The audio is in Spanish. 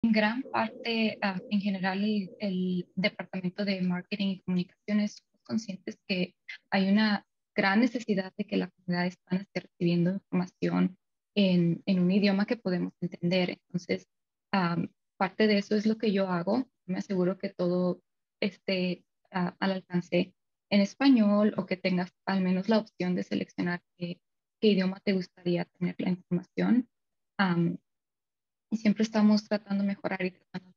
En gran parte, en general, el Departamento de Marketing y Comunicaciones somos conscientes que hay una gran necesidad de que la comunidad hispana esté recibiendo información en un idioma que podemos entender. Entonces, parte de eso es lo que yo hago. Me aseguro que todo esté al alcance en español o que tengas al menos la opción de seleccionar qué idioma te gustaría tener la información. Am, y siempre estamos tratando de mejorar y tratando